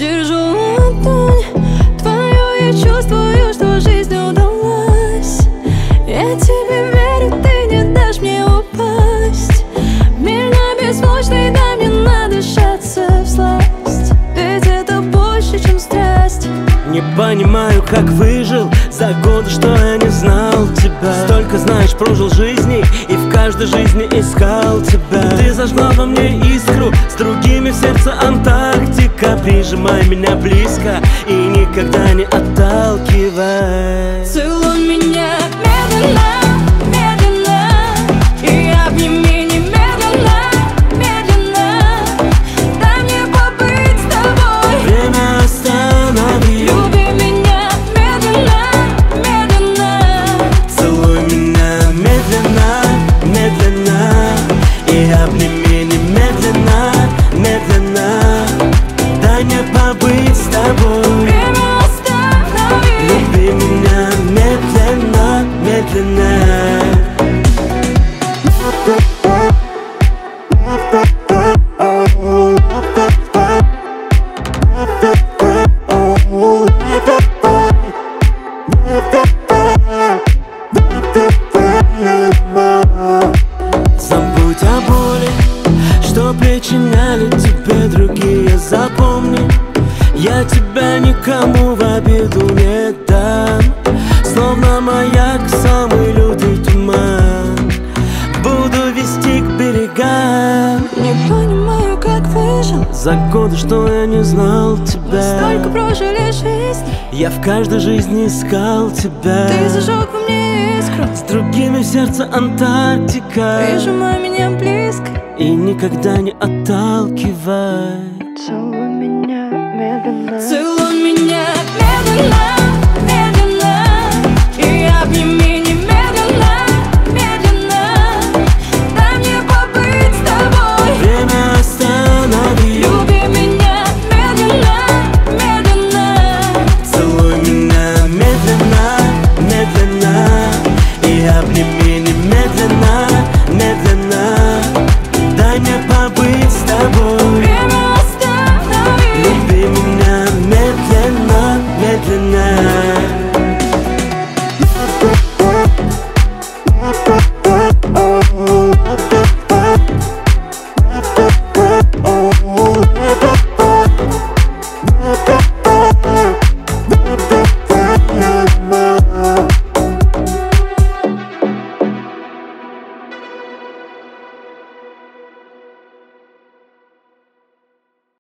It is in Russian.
Держу ладонь твою и чувствую, что жизнь удалась. Я тебе верю, ты не дашь мне упасть. Меня беззвучный, дай мне надышаться всласть. Ведь это больше, чем страсть. Не понимаю, как выжил за годы, что я не знал тебя. Столько, знаешь, прожил жизней и в каждой жизни искал тебя. Ты зажгла во мне искру, с другими в сердце Антарктика. Прижимай меня близко и никогда не отталкивай. Целуй меня медленно, медленно, и обними немедленно, медленно. Дай мне побыть с тобой. Время останови. Люби меня медленно, медленно. Целуй меня медленно, медленно, и обними немедленно, медленно. Дай мне побыть с тобой. Время останови. Люби меня медленно, медленно. Забудь о боли, что причиняли тебе другие. Запомни, я тебя никому в обиду не дам. Словно маяк, самый лютый туман, буду вести к берегам. Не понимаю, как выжил За годы, что я не знал тебя. столько прожили жизнь. Я в каждой жизни искал тебя. Ты зажег во мне искру. С другими в сердце Антарктика. Прижимай меня близко. И никогда не отталкивай. Целуй меня медленно. Целуй